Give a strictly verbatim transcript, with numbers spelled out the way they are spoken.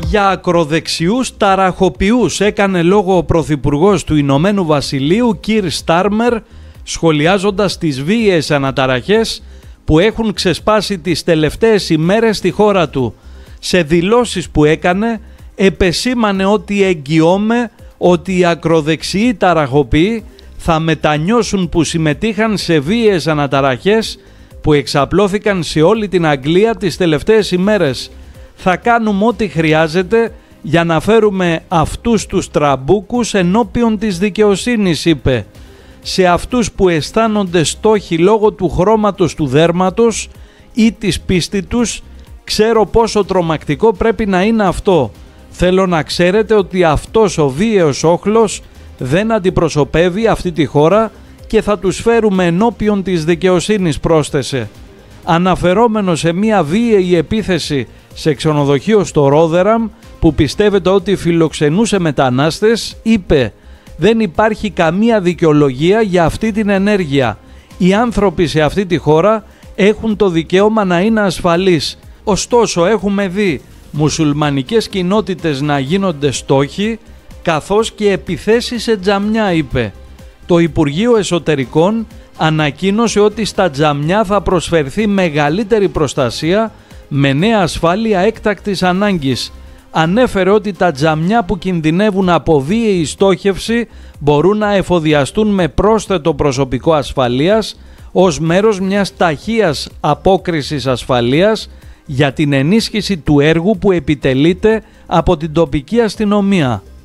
Για ακροδεξιούς ταραχοποιούς έκανε λόγο ο Πρωθυπουργός του Ηνωμένου Βασιλείου Κίρ Στάρμερ, σχολιάζοντας τις βίαιες αναταραχές που έχουν ξεσπάσει τις τελευταίες ημέρες στη χώρα του. Σε δηλώσεις που έκανε επεσήμανε ότι εγγυώμαι ότι οι ακροδεξιοί ταραχοποιοί θα μετανιώσουν που συμμετείχαν σε βίαιες αναταραχές που εξαπλώθηκαν σε όλη την Αγγλία τις τελευταίες ημέρες. Θα κάνουμε ό,τι χρειάζεται για να φέρουμε αυτούς τους τραμπούκους ενώπιον της δικαιοσύνης, είπε. Σε αυτούς που αισθάνονται στόχοι λόγω του χρώματος του δέρματος ή της πίστη τους, ξέρω πόσο τρομακτικό πρέπει να είναι αυτό. Θέλω να ξέρετε ότι αυτός ο βίαιος όχλος δεν αντιπροσωπεύει αυτή τη χώρα και θα τους φέρουμε ενώπιον της δικαιοσύνης, πρόσθεσε. Αναφερόμενο σε μια βίαιη επίθεση σε ξενοδοχείο στο Ρόδεραμ που πιστεύετε ότι φιλοξενούσε μετανάστες, είπε «Δεν υπάρχει καμία δικαιολογία για αυτή την ενέργεια. Οι άνθρωποι σε αυτή τη χώρα έχουν το δικαίωμα να είναι ασφαλείς. Ωστόσο έχουμε δει μουσουλμανικές κοινότητες να γίνονται στόχοι καθώς και επιθέσεις σε τζαμιά», είπε. Το Υπουργείο Εσωτερικών ανακοίνωσε ότι στα τζαμιά θα προσφερθεί μεγαλύτερη προστασία με νέα ασφάλεια έκτακτης ανάγκης. Ανέφερε ότι τα τζαμιά που κινδυνεύουν από βίαιη στόχευση μπορούν να εφοδιαστούν με πρόσθετο προσωπικό ασφαλείας ως μέρος μιας ταχείας απόκρισης ασφαλείας για την ενίσχυση του έργου που επιτελείται από την τοπική αστυνομία.